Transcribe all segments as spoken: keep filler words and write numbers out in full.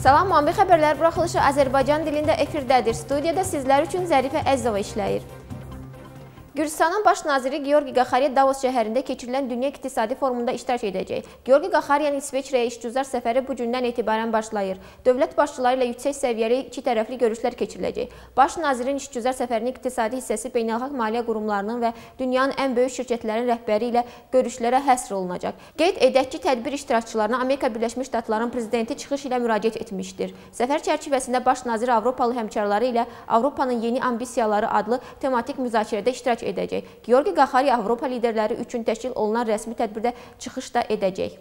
Salam, Mambi xəbərlər buraxılışı Azərbaycan dilində efirdədir. Studiyada sizlər üçün Zərifə Əzzova işləyir. Gürcüstanın baş naziri Georgi Qaxaryan Davos şəhərində keçirilən Dünya İqtisadi Forumunda iştirak edəcək. Georgi Qaxaryan İsveçrəyə işgüzar səfəri bu gündən etibarən başlayır. Dövlət başçıları ilə yüksək səviyyəli iki tərəfli görüşlər keçiriləcək. Baş nazirin işgüzar səfərinin iqtisadi hissəsi beynəlxalq maliyyə qurumlarının və dünyanın ən böyük şirkətlərin rəhbəri ilə görüşlərə həsr olunacaq. Qeyd edək ki, tədbir iştirakçılarına Amerika Birləşmiş Ştatlarının prezidenti çıxış ilə müraciət etmişdir. Səfər çərçivəsində baş nazir Avropalı həmkarları ilə Avropanın yeni ambisiyaları adlı tematik müzakirədə iştirak edəcək. Georgi Qaxaryan Avropa liderləri üçün təşkil olunan rəsmi tədbirdə çıxış da edəcək.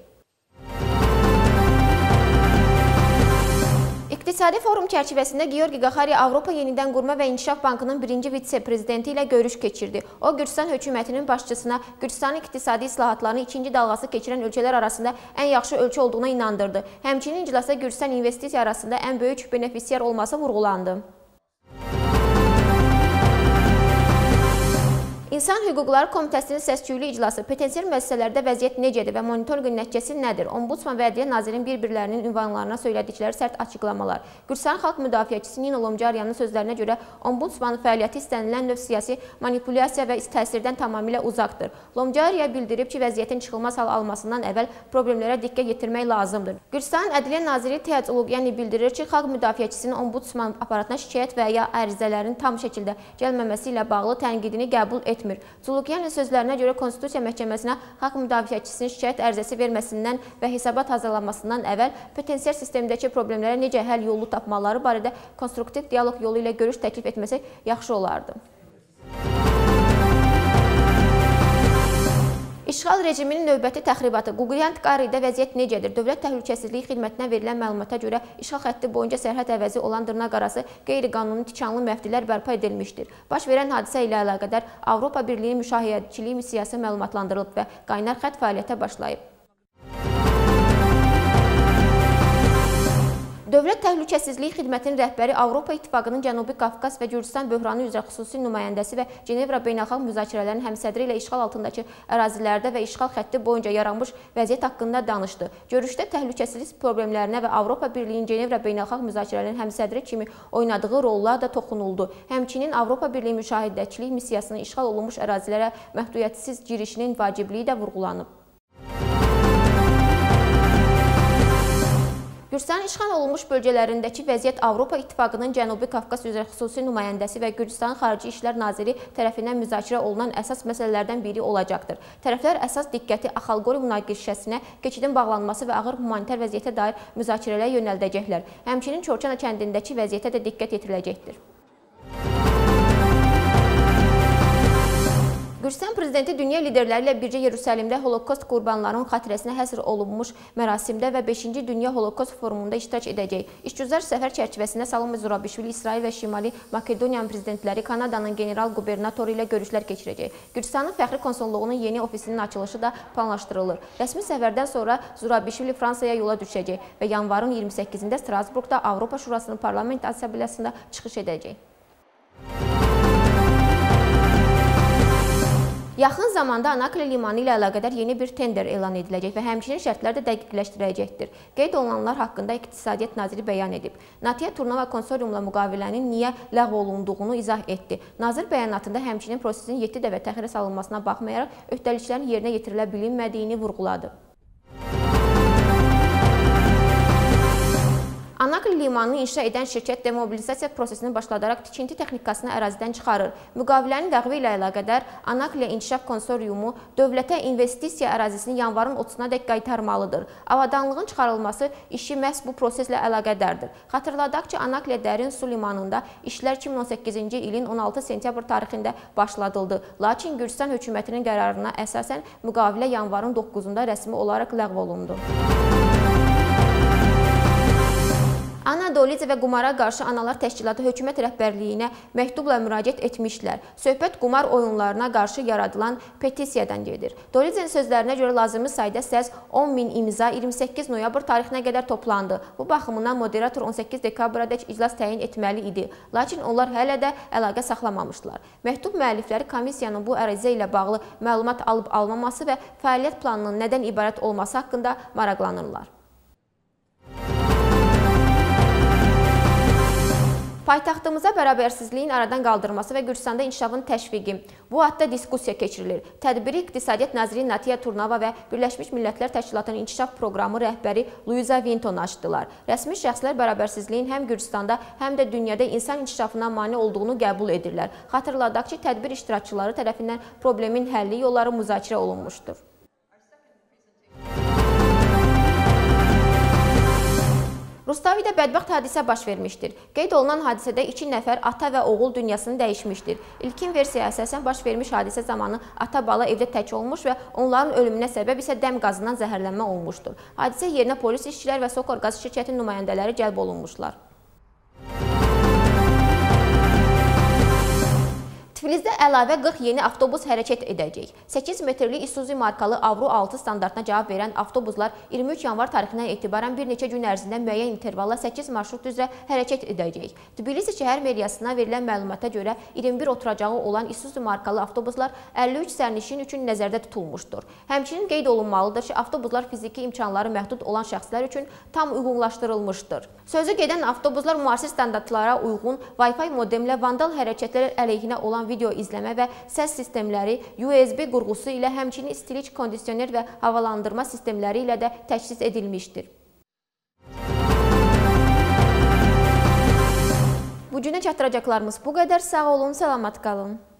İqtisadi forum çərçivəsində Georgi Qaxaryan Avropa Yenidən Qurma və İnkişaf Bankının birinci vitse-prezidenti ilə görüş keçirdi. O, Gürcüstan hökumətinin başçısına Gürcüstanın iqtisadi islahatlarını ikinci dalğası keçirən ölkələr arasında ən yaxşı ölkə olduğuna inandırdı. Həmçinin iclasda Gürcüstan investisiya arasında ən böyük benefisiar olması vurğulandı. İnsan Hüquqları Komitəsinin səs-küylü iclası potensial müəssisələrdə vəziyyət necədir və monitorinqin nəticəsi nədir? Ombudsman və Ədliyyə Nazirinin bir-birlərinin ünvanlarına söylədikləri sərt açıqlamalar. Gürcüstan xalq müdafiəçisi Nino Lomcaryanın sözlərinə görə Ombudsmanın fəaliyyəti istənilən növ siyasi manipulyasiya və təsirdən tamamilə uzaqdır. Lomcarya bildirib ki, vəziyyətin çıxılmaz hal almasından əvvəl problemlərə diqqət yetirmək lazımdır. Gürcüstanın Ədliyyə Naziri Tiyaz Uluqyani bildirir ki, xalq müdafiəçisinin Ombudsman aparatına şikayət və ya ərizələrin tam şəkildə gəlməməsi ilə bağlı tənqidini qəbul etmir. Uluqyanın sözlərinə görə Konstitusiya Məhkəməsinə xalq müdafiəçisinin şikayət ərizəsi verməsindən və hesabat hazırlanmasından əvvəl potensial sistemdəki problemlərə necə həll yolu tapmaları barədə konstruktiv dialoq yolu ilə görüş təklif etməsi yaxşı olardı. İşğal rejiminin növbəti təxribatı. Quqyantkaridə vəziyyət necədir? Dövlət Təhlükəsizliyi Xidmətinə verilən məlumata görə işğal xətti boyunca sərhəd əvəzi olan dırnaqarası qeyri-qanuni tikanlı məftillər bərpa edilmişdir. Baş verən hadisə ilə əlaqədar Avropa Birliyi müşahidəçiliyi missiyası məlumatlandırılıb və qaynar xətt fəaliyyətə başlayıb. Dövlət Təhlükəsizliyi Xidmətinin rəhbəri Avropa İttifaqının Cənubi Qafqaz və Gürcüstan böhranı üzrə xüsusi nümayəndəsi və Cenevra beynəlxalq müzakirələrin həmsədri ilə işğal altındakı ərazilərdə və işğal xətti boyunca yaranmış vəziyyət haqqında danışdı. Görüşdə təhlükəsizlik problemlərinə və Avropa Birliyinin Cenevra beynəlxalq müzakirələrin həmsədri kimi oynadığı rollar da toxunuldu. Həmçinin Avropa Birliyi müşahidəçilik missiyasının işğal olunmuş ərazilərə məhdudiyyətsiz girişinin vacibliyi də vurğulanıb. Gürcüstanın işğal olunmuş bölgələrindəki vəziyyət Avropa İttifaqının Cənubi Qafqaz üzrə xüsusi nümayəndəsi və Gürcüstanın Xarici İşlər Naziri tərəfindən müzakirə olunan əsas məsələlərdən biri olacaqdır. Tərəflər əsas diqqəti Axalqori münaqişəsinə, keçidin bağlanması və ağır humanitar vəziyyətə dair müzakirələrə yönəldəcəklər. Həmçinin Çorçana kəndindəki vəziyyətə də diqqət yetiriləcəkdir. Gürcüstan prezidenti dünya liderləri ilə bircə Yerusəlimdə Holokost qurbanlarının xatirəsinə həsr olunmuş mərasimdə və beşinci Dünya Holokost forumunda iştirak edəcək. İşgüzar səfər çərçivəsində Salome Zurabishvili, İsrail və Şimali Makedoniyanın prezidentləri Kanadanın general qubernatoru ilə görüşlər keçirəcək. Gürcüstanın fəxri konsulluğunun yeni ofisinin açılışı da planlaşdırılır. Rəsmi səfərdən sonra Zurabishvili Fransaya yola düşəcək və yanvarın iyirmi səkkizində Strasburqda Avropa Şurasının parlament assambleyasında çıxış edəcək. Yaxın zamanda Anakli limanı ilə əlaqədar yeni bir tender elan ediləcək və həmçinin şərtlər də dəqiqləşdirəcəkdir. Qeyd olunanlar haqqında İqtisadiyyat Naziri bəyan edib. Natia Turnova konsoryumla müqavilənin niyə ləğv olunduğunu izah etdi. Nazir bəyanatında həmçinin prosesin yeddi dəfə təxirə salınmasına baxmayaraq öhdəliklərin yerinə yetirilə bilinmədiyini vurğuladı. Anakli limanını inşa edən şirkət demobilizasiya prosesini başladaraq tikinti texnikasını ərazidən çıxarır. Müqavilənin ləğvi ilə əlaqədar Anakli İnkişaf Konsoryumu dövlətə investisiya ərazisini yanvarın otuzuna dək qaytarmalıdır. Avadanlığın çıxarılması işi məhz bu proseslə əlaqədardır. Xatırladaq ki, Anakli dərin su limanında işlər iki min on səkkizinci ilin on altı sentyabr tarixində başladıldı. Lakin Gürcüstan hökumətinin qərarına əsasən müqavilə yanvarın doqquzunda rəsmi olaraq ləğv olundu. Ana Dolidze və qumara qarşı Analar Təşkilatı hökumət rəhbərliyinə məktubla müraciət etmişlər. Söhbət qumar oyunlarına qarşı yaradılan petisiyadan gedir. Dolidzenin sözlərinə görə lazımi sayda səs on min imza iyirmi səkkiz noyabr tarixinə qədər toplandı. Bu baxımından moderator on səkkiz dekabrədək iclas təyin etməli idi. Lakin onlar hələ də əlaqə saxlamamışdılar. Məktub müəllifləri komissiyanın bu ərizə ilə bağlı məlumat alıb almaması və fəaliyyət planının nədən ibarət olması haqqında maraqlanırlar. Paytaxtımıza bərabərsizliyin aradan qaldırılması və Gürcüstanda inkişafın təşviqi. Bu haqda diskussiya keçirilir. Tədbiri İqtisadiyyat naziri Natiya Turnava və Birləşmiş Millətlər Təşkilatının İnkişaf Proqramı rəhbəri Luiza Vinton açdılar. Rəsmi şəxslər bərabərsizliyin həm Gürcüstanda, həm də dünyada insan inkişafına mane olduğunu qəbul edirlər. Xatırladaq ki, tədbir iştirakçıları tərəfindən problemin həlli yolları müzakirə olunmuşdur. Rustavidə bədbəxt hadisə baş vermişdir. Qeyd olunan hadisədə iki nəfər ata və oğul dünyasını dəyişmişdir. İlkin versiya əsasən baş vermiş hadisə zamanı ata-bala evdə tək olmuş və onların ölümünə səbəb isə dəm qazından zəhərlənmə olmuşdur. Hadisə yerinə polis işçiləri və Sokor qaz şirkətinin nümayəndələri cəlb olunmuşlar. Tiflisdə əlavə qırx yeni avtobus hərəkət edəcək. səkkiz metrli Isuzu markalı Avro altı standartına cavab verən avtobuslar iyirmi üç yanvar tarixindən etibarən bir neçə gün ərzində müəyyən intervalla səkkiz marşrut üzrə hərəkət edəcək. Tbilisi şəhər meriyasına verilən məlumata görə iyirmi bir oturacağı olan Isuzu markalı avtobuslar əlli üç sərnişin üçün nəzərdə tutulmuşdur. Həmçinin qeyd olunmalıdır ki, avtobuslar fiziki imkanları məhdud olan şəxslər üçün tam uyğunlaşdırılmışdır. Sözü gedən avtobuslar müasir standartlara uyğun Wi-Fi modemlə vandal hərəkətlər əleyhinə olan video izləmə və səs sistemləri, U S B qurğusu ilə həmçinin istilik, kondisioner və havalandırma sistemləri ilə də təchiz edilmişdir. Bu günə çatdıracaqlarımız bu qədər. Sağ olun, salamat qalın.